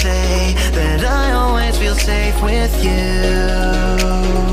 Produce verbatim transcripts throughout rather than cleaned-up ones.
say that I always feel safe with you.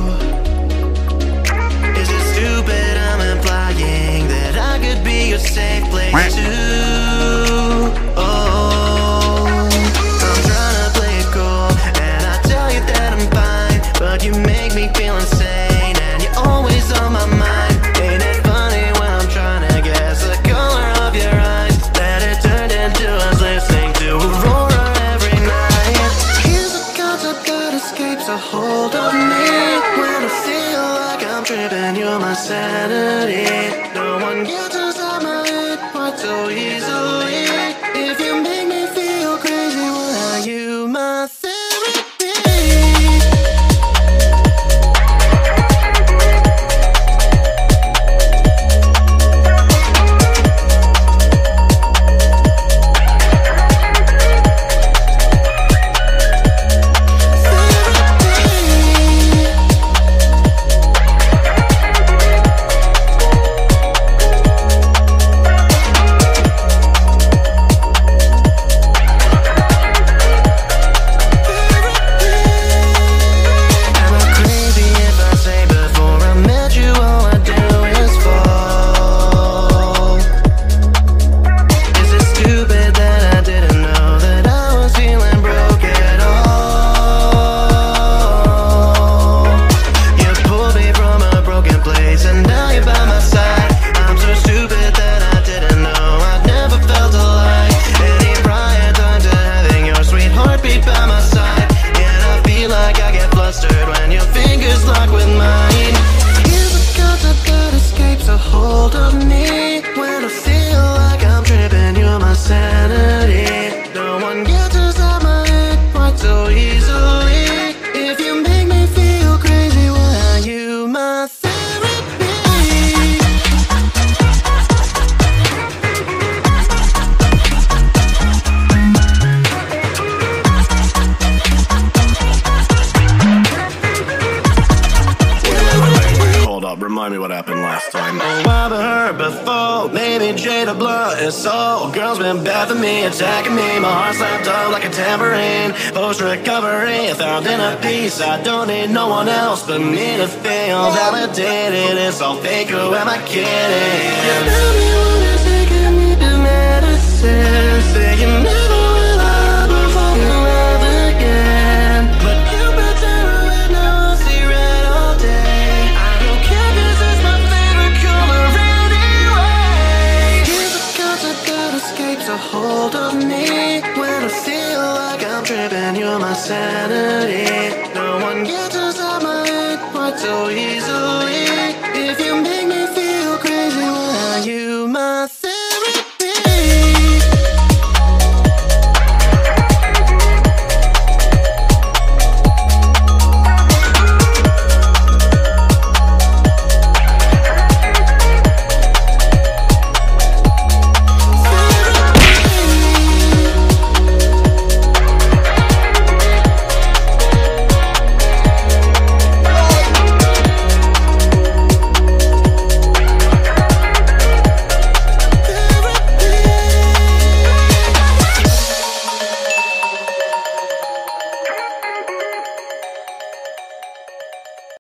Is it stupid I'm implying that I could be your safe place too? Oh, I'm trying to play it cool, and I tell you that I'm fine, but you make me feel insane, and you're always on my mind. Ain't it funny when I'm trying to guess the color of your eyes, that it turned into us listening to Aurora every night. Here's a concept that escapes a hold of me when I feel like I'm tripping. You're my sanity. No one gets inside my head quite so easily. If you make me feel crazy, well, are you my therapy? Remind me what happened last time. Oh, I've been hurt before. Maybe Jada Blunt is so. Girls been bad for me, attacking me. My heart slapped up like a tambourine. Post recovery, found in a piece. I don't need no one else but me to feel validated. It's all fake, who am I kidding? You tell me when you're taking me to medicine, say you never will ever fall in love again. But you pretend right now I see red all day. I don't care 'cause it's my favorite color anyway. Here's a concept that escapes a hold of me when I feel like I'm tripping. You're my sanity. No one gets inside my head quite so easily.